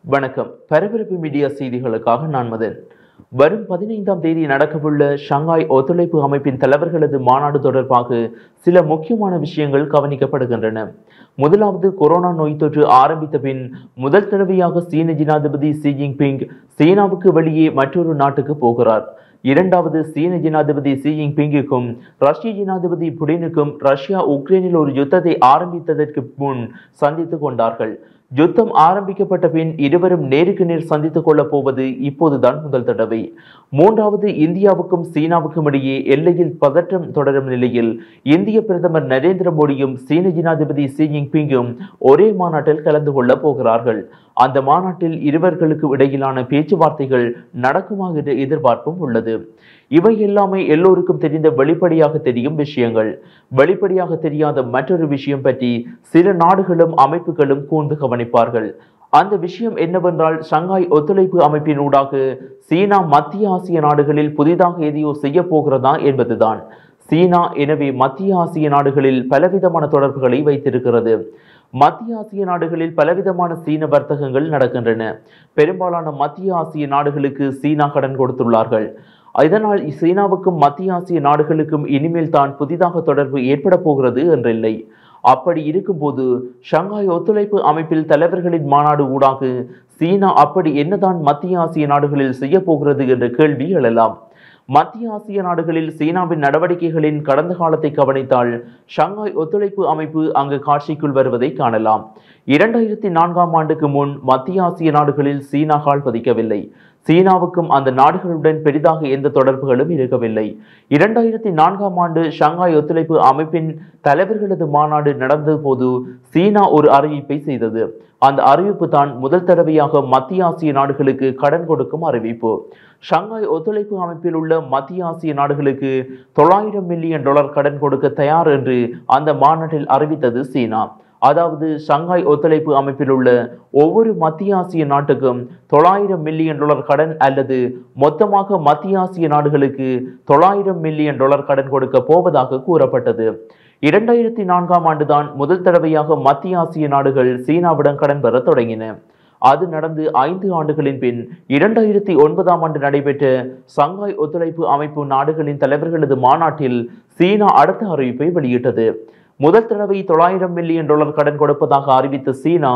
வணக்கம். பரபரப்பு மீடியா செய்திகளுக்காக நான் மதன். வரும் 15ஆம் தேதி நடக்கவுள்ள ஷங்காய் ஒத்துழைப்பு அமைப்பின் தலைவர்களது மாநாடு தொடர்பாக சில முக்கியமான விஷயங்கள் கவனிக்கப்படுகின்றன. முதலாவது, கொரோனா நோய் தொற்று ஆரம்பித்த பின் முதல் தடவையாக சீன ஜனாதிபதி ஷி ஜின்பிங் சீனாவுக்கு வெளியே மற்றொரு நாட்டுக்கு போகிறார். இரண்டாவது, சீன ஜனாதிபதி ஷி ஜின்பிங்குக்கும் ரஷ்ய ஜனாதிபதி புடினுக்கும் ரஷ்யா உக்ரைனில் ஒரு யுத்தத்தை ஆரம்பித்ததற்கு முன் சந்தித்துக் கொண்டார்கள். யுத்தம் ஆரம்பிக்கப்பட்ட பின் இருவரும் நேருக்கு நேர் சந்தித்துக் கொள்ளப் போவது இப்போதுதான் முதல் தடவை. மூன்றாவது, இந்தியாவுக்கும் சீனாவுக்கும் இடையே எல்லையில் பதற்றம் தொடரும் நிலையில் இந்திய பிரதமர் நரேந்திர மோடியும் சீன ஜனாதிபதி ஷி ஜின்பிங்கும் ஒரே மாநாட்டில் கலந்து கொள்ளப் போகிறார்கள். அந்த மாநாட்டில் இருவர்களுக்கு இடையிலான பேச்சுவார்த்தைகள் நடக்குமா என்ற எதிர்பார்ப்பும் உள்ளது. இவை எல்லாமே எல்லோருக்கும் தெரிந்த வெளிப்படையாக தெரியும் விஷயங்கள். வெளிப்படையாக தெரியாத மற்றொரு விஷயம் பற்றி சில நாடுகளும் அமைப்புகளும் கூர்ந்து கவனிப்பார்கள். அந்த விஷயம் என்னவென்றால், ஷங்காய் ஒத்துழைப்பு அமைப்பின் ஊடாக சீனா மத்திய ஆசிய நாடுகளில் புதிதாக எதையோ செய்ய போகிறதா என்பதுதான். சீனா எனவே மத்திய ஆசிய நாடுகளில் பலவிதமான தொடர்புகளை வைத்திருக்கிறது. மத்திய ஆசிய நாடுகளில் பலவிதமான சீன வர்த்தகங்கள் நடக்கின்றன. பெரும்பாலான மத்திய ஆசிய நாடுகளுக்கு சீனா கடன் கொடுத்துள்ளார்கள். இதனால் சீனாவுக்கும் மத்திய ஆசிய நாடுகளுக்கும் இனிமேல் தான் புதிதாக தொடர்பு ஏற்பட போகிறது என்றில்லை. அப்படி இருக்கும்போது ஷங்காய் ஒத்துழைப்பு அமைப்பில் தலைவர்களின் மாநாடு ஊடாக சீனா அப்படி என்னதான் மத்திய ஆசிய நாடுகளில் செய்ய போகிறது என்ற கேள்வி எழலாம். மத்திய ஆசிய நாடுகளில் சீனாவின் நடவடிக்கைகளின் கடந்த காலத்தை கவனித்தால் ஷங்காய் ஒத்துழைப்பு அமைப்பு அங்கு காட்சிக்குள் வருவதை காணலாம். 2004ஆம் ஆண்டுக்கு முன் மத்திய ஆசிய நாடுகளில் சீனா கால் பதிக்கவில்லை. சீனாவுக்கும் அந்த நாடுகளுடன் பெரிதாக எந்த தொடர்புகளும் இருக்கவில்லை. 2004ஆம் ஆண்டு ஷங்காய் ஒத்துழைப்பு அமைப்பின் தலைவர்களது மாநாடு நடந்த போது சீனா ஒரு அறிவிப்பை செய்தது. அந்த அறிவிப்பு தான் முதல் தடவையாக மத்திய ஆசிய நாடுகளுக்கு கடன் கொடுக்கும் அறிவிப்பு. ஷங்காய் ஒத்துழைப்பு அமைப்பில் உள்ள மத்திய ஆசிய நாடுகளுக்கு $900 மில்லியன் கடன் கொடுக்க தயார் என்று அந்த மாநாட்டில் அறிவித்தது சீனா. அதாவது ஷங்காய் ஒத்துழைப்பு அமைப்பில் உள்ள ஒவ்வொரு மத்திய ஆசிய நாட்டுக்கும் $900 மில்லியன் கடன் அல்லது மொத்தமாக மத்திய ஆசிய நாடுகளுக்கு $900 மில்லியன் கடன் கொடுக்க போவதாக கூறப்பட்டது. 2004ஆம் ஆண்டுதான் முதல் தடவையாக மத்திய ஆசிய நாடுகள் சீனாவிடம் கடன் பெற தொடங்கின. அது நடந்து 5 ஆண்டுகளின் பின் 2009ஆம் ஆண்டு நடைபெற்ற ஷங்காய் ஒத்துழைப்பு அமைப்பு நாடுகளின் தலைவர்களது மாநாட்டில் சீனா அடுத்த அறிவிப்பை வெளியிட்டது. முதல் தடவை $900 மில்லியன் கடன் கொடுப்பதாக அறிவித்த சீனா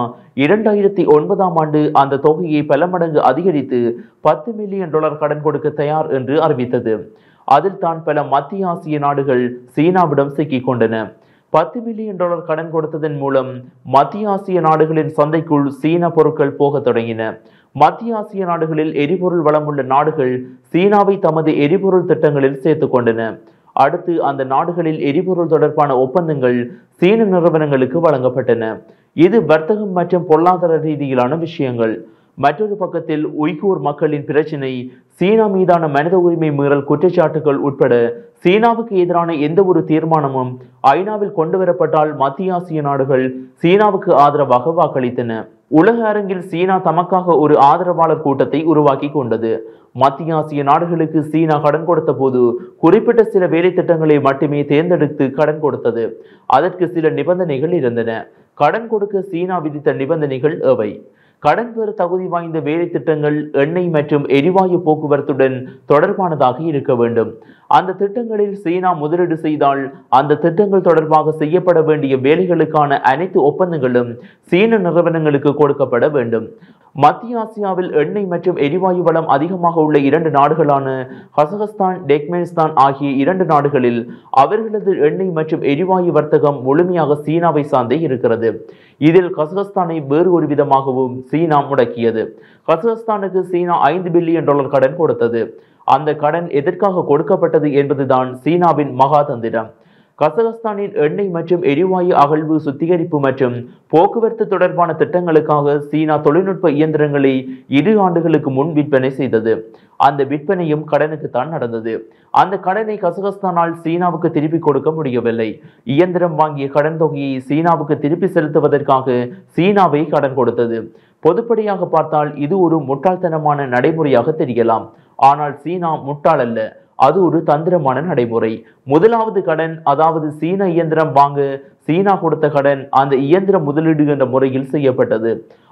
2009ஆம் ஆண்டு அந்த தொகையை பல மடங்கு அதிகரித்து $10 மில்லியன் கடன் கொடுக்க தயார் என்று அறிவித்தது. அதில் தான் பல மத்திய ஆசிய நாடுகள் சீனாவிடம் சிக்கிக் கொண்டன. $10 மில்லியன் கடன் கொடுத்ததன் மூலம் மத்திய ஆசிய நாடுகளின் சந்தைக்குள் சீன பொருட்கள் போக தொடங்கின. மத்திய ஆசிய நாடுகளில் எரிபொருள் வளமுள்ள நாடுகள் சீனாவை தமது எரிபொருள் திட்டங்களில் சேர்த்துக் கொண்டன. அடுத்து அந்த நாடுகளில் எரிபொருள் தொடர்பான ஒப்பந்தங்கள் சீன நிறுவனங்களுக்கு வழங்கப்பட்டன. இது வர்த்தகம் மற்றும் பொருளாதார ரீதியிலான விஷயங்கள். மற்றொரு பக்கத்தில் உய்கூர் மக்களின் பிரச்சினை, சீனா மீதான மனித உரிமை மீறல் குற்றச்சாட்டுகள் உட்பட சீனாவுக்கு எதிரான எந்த ஒரு தீர்மானமும் ஐநாவில் கொண்டு வரப்பட்டால் மத்திய ஆசிய நாடுகள் சீனாவுக்கு ஆதரவாக வாக்களித்தன. உலக அரங்கில் சீனா தமக்காக ஒரு ஆதரவாளர் கூட்டத்தை உருவாக்கி கொண்டது. மத்திய ஆசிய நாடுகளுக்கு சீனா கடன் கொடுத்த போது குறிப்பிட்ட சில வேலை திட்டங்களை மட்டுமே தேர்ந்தெடுத்து கடன் கொடுத்தது. அதற்கு சில நிபந்தனைகள் இருந்தன. கடன் கொடுக்க சீனா விதித்த நிபந்தனைகள் எவை? கடன் பெற தகுதி வாய்ந்த வேலை திட்டங்கள் எண்ணெய் மற்றும் எரிவாயு போக்குவரத்துடன் தொடர்பானதாக இருக்க வேண்டும். அந்த திட்டங்களில் சீனா முதலீடு செய்தால் அந்த திட்டங்கள் தொடர்பாக செய்யப்பட வேண்டிய வேலைகளுக்கான அனைத்து ஒப்பந்தங்களும் சீன நிறுவனங்களுக்கு கொடுக்கப்பட வேண்டும். மத்திய ஆசியாவில் எண்ணெய் மற்றும் எரிவாயு வளம் அதிகமாக உள்ள 2 நாடுகளான கசகஸ்தான், டெக்மெனிஸ்தான் ஆகிய 2 நாடுகளில் அவர்களது எண்ணெய் மற்றும் எரிவாயு வர்த்தகம் முழுமையாக சீனாவை சார்ந்தே இருக்கிறது. இதில் கசகஸ்தானை வேறு ஒரு விதமாகவும் சீனா முடக்கியது. கசகஸ்தானுக்கு சீனா $5 பில்லியன் கடன் கொடுத்தது. அந்த கடன் எதற்காக கொடுக்கப்பட்டது என்பதுதான் சீனாவின் மகா தந்திரம். கசகஸ்தானின் எண்ணெய் மற்றும் எரிவாயு அகழ்வு, சுத்திகரிப்பு மற்றும் போக்குவரத்து தொடர்பான திட்டங்களுக்காக சீனா தொழில்நுட்ப இயந்திரங்களை 2 ஆண்டுகளுக்கு முன் விற்பனை செய்தது. அந்த விற்பனையும் கடனுக்கு தான் நடந்தது. அந்த கடனை கசகஸ்தானால் சீனாவுக்கு திருப்பி கொடுக்க முடியவில்லை. இயந்திரம் வாங்கிய கடன் தொகையை சீனாவுக்கு திருப்பி செலுத்துவதற்காக சீனாவை கடன் கொடுத்தது. பொதுப்படியாக பார்த்தால் இது ஒரு முட்டாள்தனமான நடைமுறையாக தெரியலாம். ஆனால் சீனா முட்டாள் அல்ல. அது ஒரு தந்திரமான நடைமுறை. முதலாவது கடன், அதாவது சீன இயந்திரம் வாங்க சீனா கொடுத்த கடன் அந்த இயந்திர முதலீடு என்ற முறையில் செய்யப்பட்டது.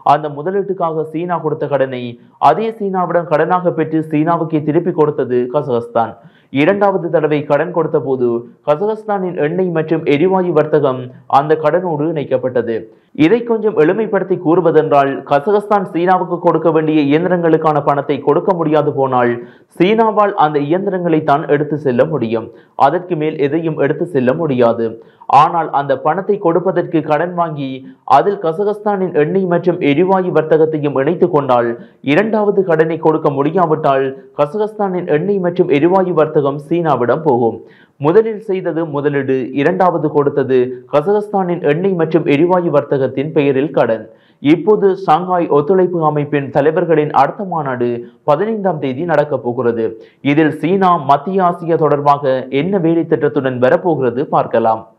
அந்த முதலீட்டுக்காக சீனா கொடுத்த கடனை அதே சீனாவிடம் கடனாக பெற்று சீனாவுக்கே திருப்பி கொடுத்தது கசகஸ்தான். இரண்டாவது தடவை கடன் கொடுத்த போது கசகஸ்தானின் எண்ணெய் மற்றும் எரிவாயு வர்த்தகம் அந்த கடனோடு இணைக்கப்பட்டது. இதை கொஞ்சம் எளிமைப்படுத்தி கூறுவதென்றால், கசகஸ்தான் சீனாவுக்கு கொடுக்க வேண்டிய இயந்திரங்களுக்கான பணத்தை கொடுக்க முடியாது போனால் சீனாவால் அந்த இயந்திரங்களை தான் எடுத்து செல்ல முடியும். அதற்கு மேல் எதையும் எடுத்து செல்ல முடியாது. ஆனால் அந்த பணத்தை கொடுப்பதற்கு கடன் வாங்கி அதில் கசகஸ்தானின் எண்ணெய் மற்றும் எரிவாயு வர்த்தகத்தையும் இணைத்துக் கொண்டால், இரண்டாவது கடனை கொடுக்க முடியாவிட்டால் கசகஸ்தானின் எண்ணெய் மற்றும் எரிவாயு வர்த்தகம் சீனாவிடம் போகும். முதலில் செய்தது முதலீடு, இரண்டாவது கொடுத்தது கசகஸ்தானின் எண்ணெய் மற்றும் எரிவாயு வர்த்தகத்தின் பெயரில் கடன். இப்போது ஷாங்காய் ஒத்துழைப்பு அமைப்பின் தலைவர்களின் அடுத்த மாநாடு 15ஆம் தேதி நடக்கப் போகிறது. இதில் சீனா மத்திய ஆசியா தொடர்பாக என்ன வேலை திட்டத்துடன் வரப்போகிறது பார்க்கலாம்.